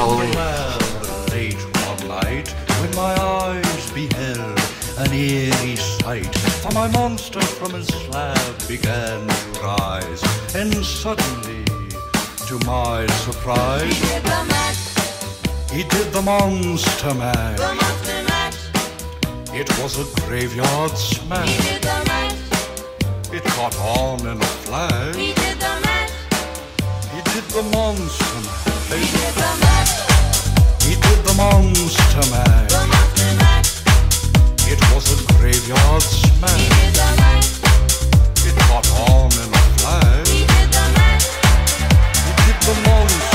Halloween. Late one night, when my eyes beheld an eerie sight, for my monster from his slab began to rise, and suddenly, to my surprise, he did the monster mash. It was a graveyard smash. It caught on in a flash. He did the monster mash. He did the monster mash. It was a graveyard smash. It caught on in a flash. He did the monster mash.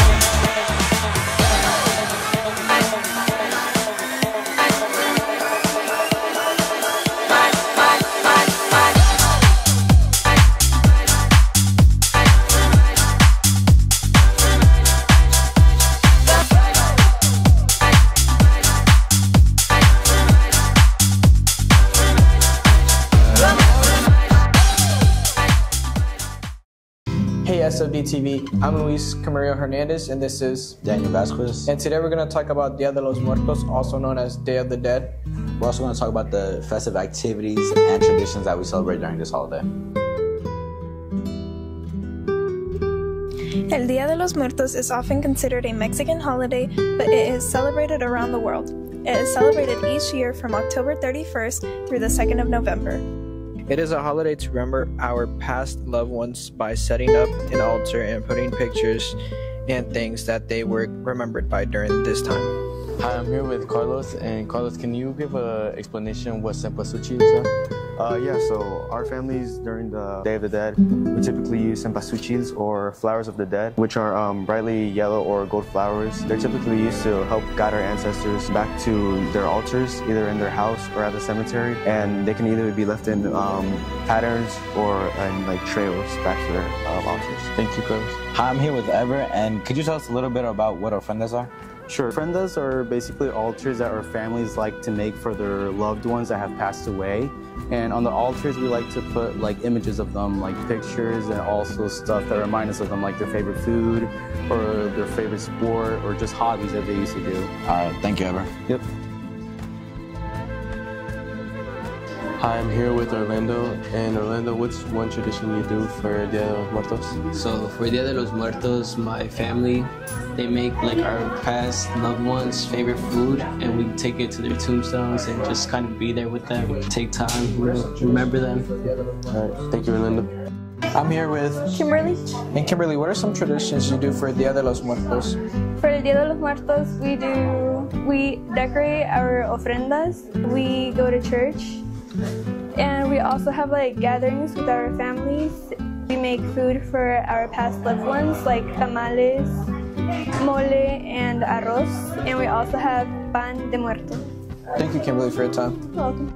Hey SFD TV, I'm Luis Camarillo Hernandez and this is Daniel Vasquez. And today we're going to talk about Dia de los Muertos, also known as Day of the Dead. We're also going to talk about the festive activities and traditions that we celebrate during this holiday. El Día de los Muertos is often considered a Mexican holiday, but it is celebrated around the world. It is celebrated each year from October 31st through the 2nd of November. It is a holiday to remember our past loved ones by setting up an altar and putting pictures and things that they were remembered by during this time. Hi, I'm here with Carlos, and Carlos, can you give an explanation what cempasúchiles are? Yeah, so our families during the Day of the Dead, we typically use cempasúchiles or flowers of the dead, which are brightly yellow or gold flowers. They're typically used to help guide our ancestors back to their altars, either in their house or at the cemetery, and they can either be left in patterns or in like trails back to their altars. Thank you, Carlos. Hi, I'm here with Ever, and could you tell us a little bit about what ofrendas are? Sure. Ofrendas are basically altars that our families like to make for their loved ones that have passed away. And on the altars, we like to put like images of them, like pictures, and also stuff that remind us of them, like their favorite food or their favorite sport or just hobbies that they used to do. All right, thank you, Ever. Yep. Hi, I'm here with Orlando, and Orlando, what's one tradition you do for Dia de los Muertos? So for Dia de los Muertos, my family, they make like our past loved ones' favorite food, and we take it to their tombstones and just kind of be there with them, take time, remember them. All right, thank you, Orlando. I'm here with Kimberly. And Kimberly, what are some traditions you do for Dia de los Muertos? For el Dia de los Muertos, we decorate our ofrendas, we go to church, and we also have like gatherings with our families. We make food for our past loved ones like tamales, mole, and arroz, and we also have pan de muerto. Thank you, Kimberly, for your time. You're welcome.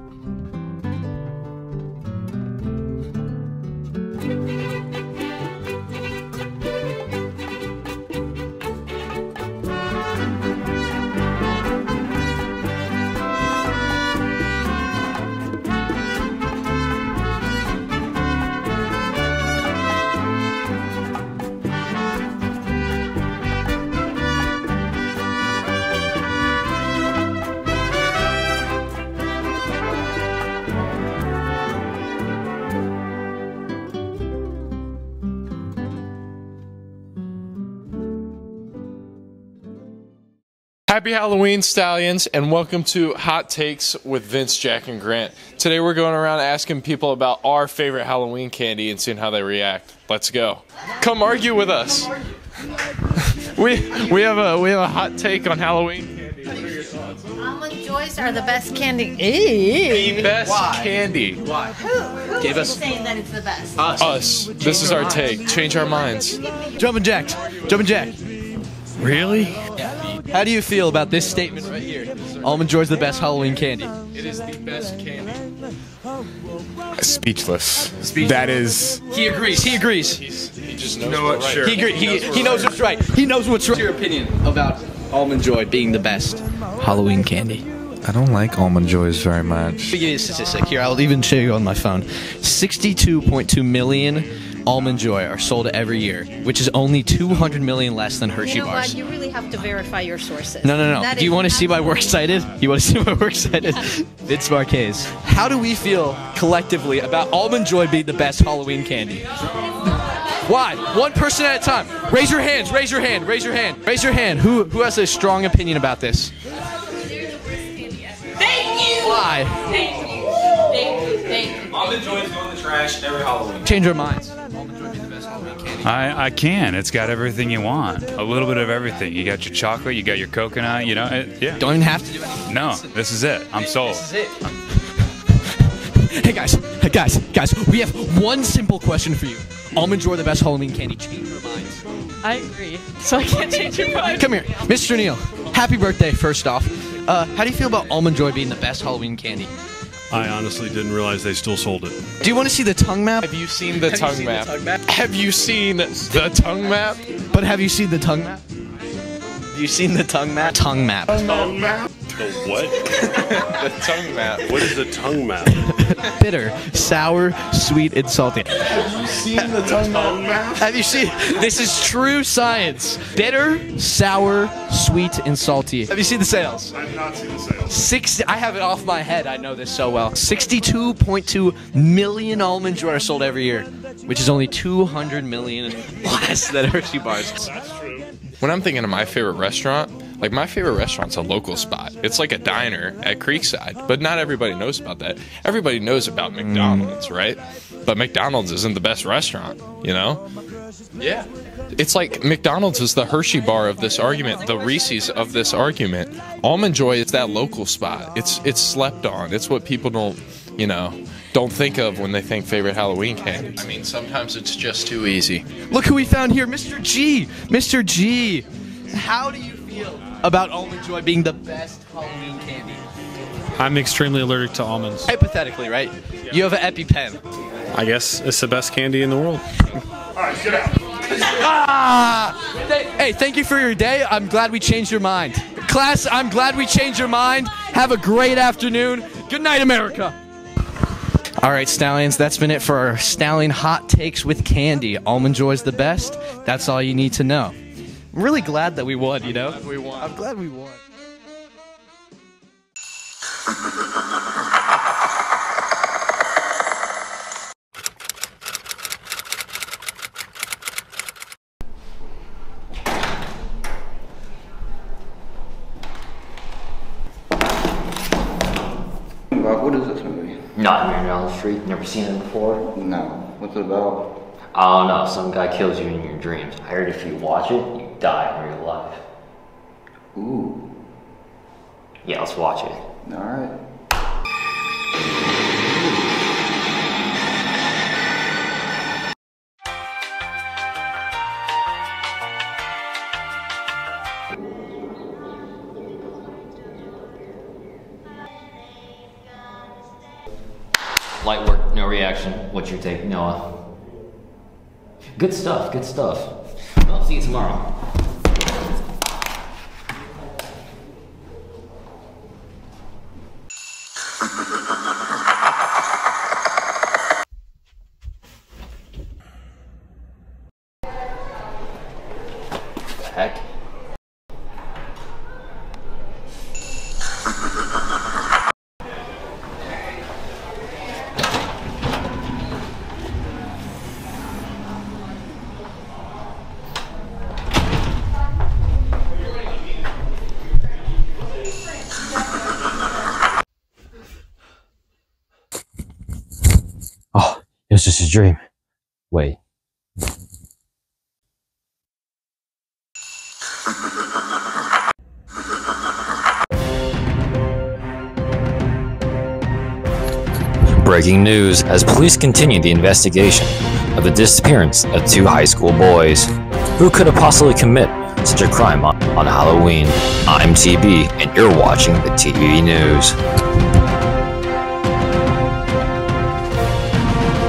Happy Halloween, Stallions, and welcome to Hot Takes with Vince, Jack, and Grant. Today we're going around asking people about our favorite Halloween candy and seeing how they react. Let's go. Come argue with us. we have a hot take on Halloween candy. What are your thoughts? Almond Joys are the best candy. The best candy. Why? Who's saying that it's the best? Us. This is our take. Change our minds. Jumpin' Jack. Jumpin' Jack. Really? How do you feel about this statement right here? Almond Joy's the best Halloween candy. It is the best candy. Speechless. That is. He agrees. He agrees. He just knows what's right. Sure. He knows what's right. He knows what's right. What's your opinion about Almond Joy being the best Halloween candy? I don't like Almond Joys very much. Let me give you a statistic here. I'll even show you on my phone. 62.2 million Almond Joy are sold every year, which is only 200 million less than Hershey You know bars. what? You really have to verify your sources. No. That Do you is want to see why we're excited? You want to see why we're excited? Vince Marquez. How do we feel collectively about Almond Joy being the best Halloween candy? Why? One person at a time. Raise your hands. Raise your hand. Raise your hand. Raise your hand. Who has a strong opinion about this? Thank you. Why? Thank you. Almond Joy is going in the trash every Halloween. Change our minds. I can. It's got everything you want. A little bit of everything. You got your chocolate, you got your coconut, you know. Yeah. Don't even have to do anything. No, this is it. I'm sold. This is it. Hey guys, we have one simple question for you. Almond Joy the best Halloween candy. Change your minds. I agree. So I can't change your mind. Come here, Mr. Neal. Happy birthday, first off. How do you feel about Almond Joy being the best Halloween candy? I honestly didn't realize they still sold it. Do you want to see the tongue map? Have you seen the tongue map? Have you seen the tongue map? But have you seen the tongue map? Have you seen the tongue map? Tongue map. Tongue map? The what? The tongue map. What is the tongue map? Bitter, sour, sweet, and salty. Have you seen the tongue map? Have you seen? This is true science. Bitter, sour, sweet, and salty. Have you seen the sales? I've not seen the sales. 60. I have it off my head. I know this so well. 62.2 million Almond Joy are sold every year, which is only 200 million less than Hershey bars. That's true. When I'm thinking of my favorite restaurant, like my favorite restaurant's a local spot. It's like a diner at Creekside, but not everybody knows about that. Everybody knows about McDonald's, right? But McDonald's isn't the best restaurant, you know? Yeah. It's like McDonald's is the Hershey bar of this argument, the Reese's of this argument. Almond Joy is that local spot. It's slept on. It's what people don't think of when they think favorite Halloween candy. I mean, sometimes it's just too easy. Look who we found here, Mr. G. Mr. G. How do you feel about Almond Joy being the best Halloween candy? I'm extremely allergic to almonds. Hypothetically, right? Yeah. You have an EpiPen. I guess it's the best candy in the world. Alright, get out. Hey, thank you for your day. I'm glad we changed your mind. Class, I'm glad we changed your mind. Have a great afternoon. Good night, America. All right, Stallions, that's been it for our Stallion Hot Takes with Candy. Almond Joy's the best. That's all you need to know. I'm really glad that we won, you know? I'm glad we won. What is this movie? Nightmare on Elm Street. Never seen it before? No. What's it about? I don't know. Some guy kills you in your dreams. I heard if you watch it, you die in real life. Ooh. Yeah, let's watch it. Alright. Light work, no reaction. What's your take, Noah? Good stuff, good stuff. Well, see you tomorrow. Heck. Oh, it was just a dream. Wait. Breaking news as police continue the investigation of the disappearance of 2 high school boys. Who could have possibly commit such a crime on Halloween? I'm TB, and you're watching the TV News.